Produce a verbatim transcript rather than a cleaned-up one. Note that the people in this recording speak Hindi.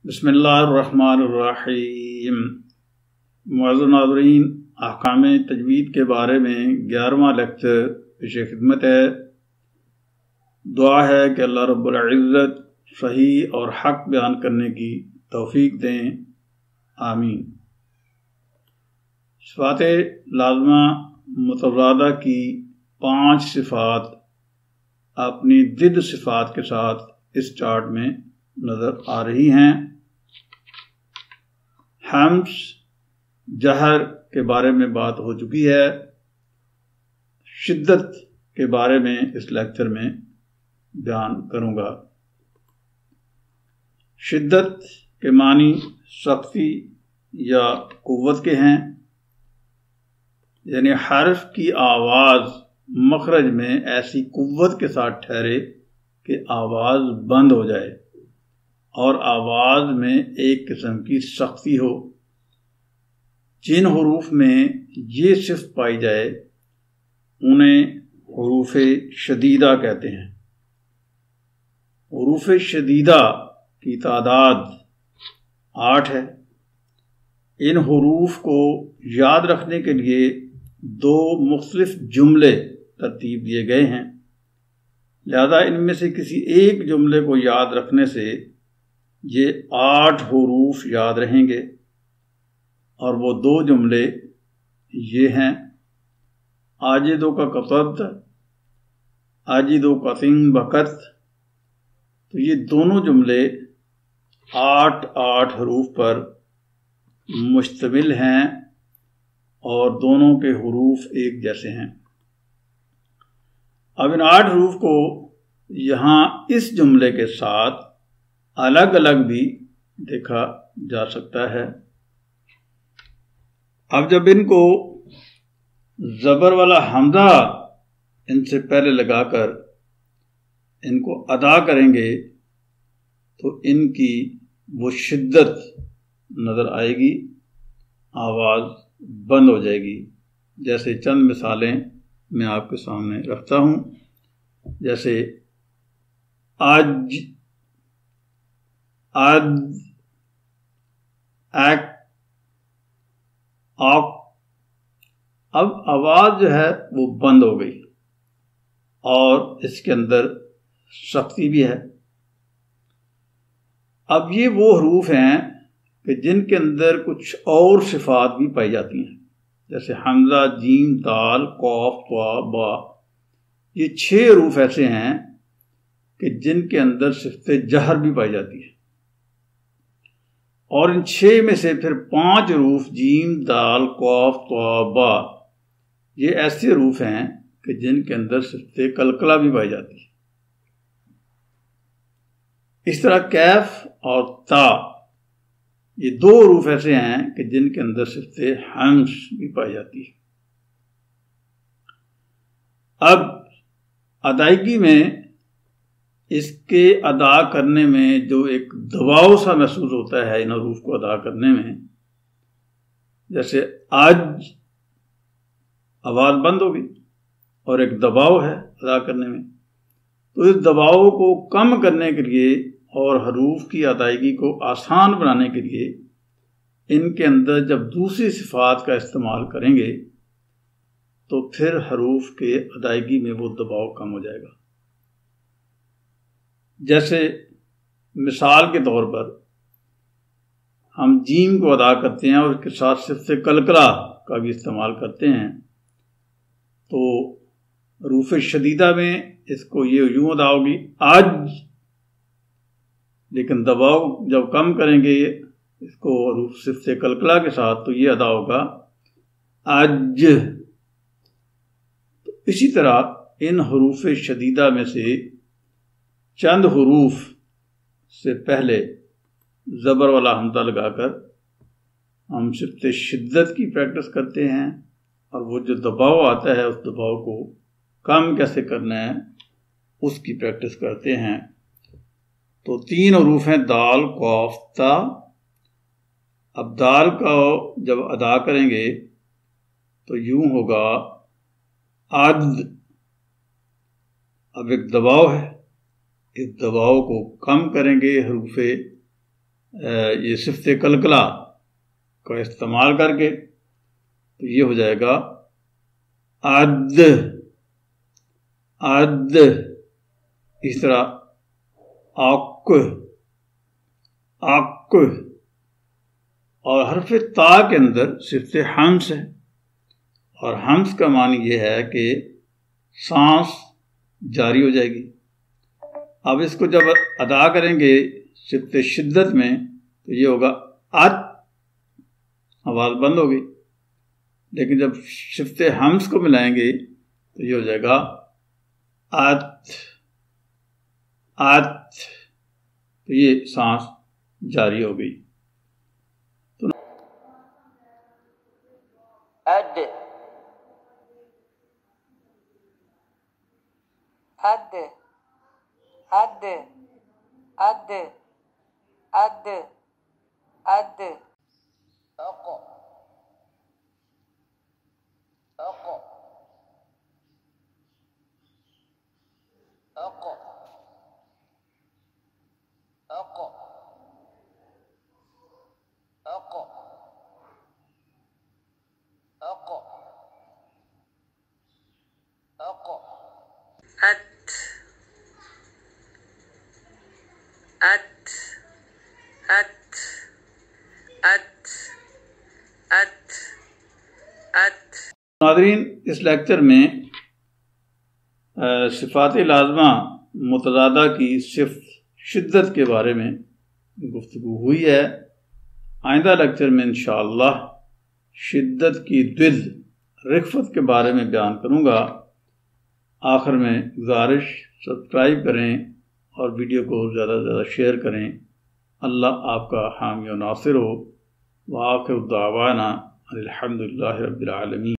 बिस्मिल्लाहिर्रहमानिर्रहीम। मुअज़्ज़िज़ नाज़रीन, अहकाम तजवीद के बारे में ग्यारहवां लेक्चर पेश खिदमत है। दुआ है कि अल्लाह रब्बुल इज़्ज़त सही और हक बयान करने की तौफीक दें, आमीन। सिफ़ात लाज़िमा मुतज़ादा की पांच सिफ़ात अपनी जिद सिफ़ात के साथ इस चार्ट में नज़र आ रही हैं। हम्स जहर के बारे में बात हो चुकी है। शिद्दत के बारे में इस लेक्चर में बयान करूंगा। शिद्दत के मानी सख्ती या कुव्वत के हैं, यानी हर्फ की आवाज़ मखरज में ऐसी कुव्वत के साथ ठहरे कि आवाज़ बंद हो जाए और आवाज़ में एक किस्म की सख्ती हो। जिन हुरूफ में ये सिफ़त पाई जाए उन्हें हुरूफ शदीदा कहते हैं। हुरूफ शदीदा की तादाद आठ है। इन हुरूफ को याद रखने के लिए दो मुख्तलिफ जुमले तरतीब दिए गए हैं, लिहाजा इनमें से किसी एक जुमले को याद रखने से ये आठ हुरूफ याद रहेंगे, और वो दो जुमले ये हैं। आजिदो का कतत, आजिदो का सिंग बकत। तो ये दोनों जुमले आठ आठ हुरूफ पर मुश्तमिल हैं और दोनों के हुरूफ एक जैसे हैं। अब इन आठ हुरूफ को यहाँ इस जुमले के साथ अलग अलग भी देखा जा सकता है। अब जब इनको ज़बर वाला हमज़ा इनसे पहले लगाकर इनको अदा करेंगे तो इनकी वो शिद्दत नज़र आएगी, आवाज़ बंद हो जाएगी। जैसे चंद मिसालें मैं आपके सामने रखता हूँ। जैसे आज, आज, एक, आप। अब आवाज़ जो है वो बंद हो गई और इसके अंदर सख्ती भी है। अब ये वो हरूफ हैं कि जिनके अंदर कुछ और सिफात भी पाई जाती हैं, जैसे हमज़ा, जीम, दाल, कौफ, त्वा, बा। ये छह हरूफ ऐसे हैं कि जिनके अंदर सिफ़त जहर भी पाई जाती है, और इन छह में से फिर पांच हरूफ जीम, दाल, कौफ, त्वा, बा, ये ऐसे हरूफ हैं कि जिनके अंदर सिफ़त कलकला भी पाई जाती है। इस तरह कैफ और ता, ये दो हरूफ ऐसे हैं कि जिनके अंदर सिफ़त हम्स भी पाई जाती है। अब अदायगी में इसके अदा करने में जो एक दबाव सा महसूस होता है इन हरूफ को अदा करने में, जैसे आज आवाज़ बंद हो गई और एक दबाव है अदा करने में, तो इस दबाव को कम करने के लिए और हरूफ की अदायगी को आसान बनाने के लिए इनके अंदर जब दूसरी सिफात का इस्तेमाल करेंगे तो फिर हरूफ के अदायगी में वो दबाव कम हो जाएगा। जैसे मिसाल के तौर पर हम जीम को अदा करते हैं और उसके साथ सिफ़त कलकला का भी इस्तेमाल करते हैं, तो हरूफ शदीदा में इसको ये यूं अदा होगी आज, लेकिन दबाव जब कम करेंगे इसको हरूफ सिफ़त कलकला के साथ तो ये अदा होगा आज। तो इसी तरह इन हरूफ शदीदा में से चंद हुरूफ से पहले ज़बर वाला हमज़ा लगाकर हम सिफ़त शिद्दत की प्रैक्टिस करते हैं, और वो जो दबाव आता है उस दबाव को कम कैसे करना है उसकी प्रैक्टिस करते हैं। तो तीन हुरूफ हैं दाल, कौफ, ता। अब दाल का जब अदा करेंगे तो यूं होगा आद। अब एक दबाव है, इस दबाव को कम करेंगे हरूफ ये सिफ्त कलकला का इस्तेमाल करके, तो ये हो जाएगा अद अद। इस तरह आक आक। और हरफ ता के अंदर सिफ्त हम्स है, और हम्स का मानी ये है कि सांस जारी हो जाएगी। अब इसको जब अदा करेंगे सिफ्त शिद्दत में, तो ये होगा अत, आवाज़ बंद होगी। लेकिन जब सिफ्त हम्स को मिलाएंगे तो ये हो जाएगा अत अत, तो ये सांस जारी हो गई। तो अद अद अद अद अद अद अक अक अक अक अक अक अक अत अत अत अत अत अत। नाज़रीन, इस लेक्चर में सिफ़ात लाज़िमा मुतज़ादा की सिफ्त शिद्दत के बारे में गुफ्तगू हुई है। आइंदा लेक्चर में इंशाअल्लाह शिद्दत की दिद रिफ़त के बारे में बयान करूँगा। आखिर में गुजारिश, सब्सक्राइब करें और वीडियो को ज़्यादा से ज़्यादा शेयर करें। अल्लाह आपका हामी और नासिर हो। व आखिर दावाना अल्हम्दुलिल्लाहि रब्बिल आलमीन।